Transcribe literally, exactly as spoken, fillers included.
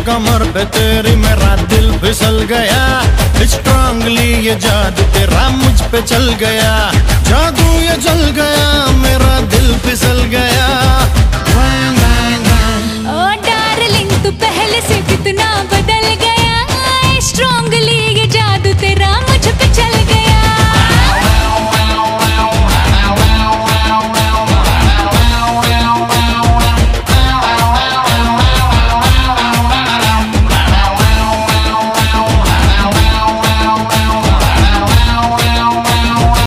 कमर पे तेरी मेरा दिल फिसल गया, स्ट्रांगली ये जादू तेरा मुझ पे चल गया, जादू ये जल गया।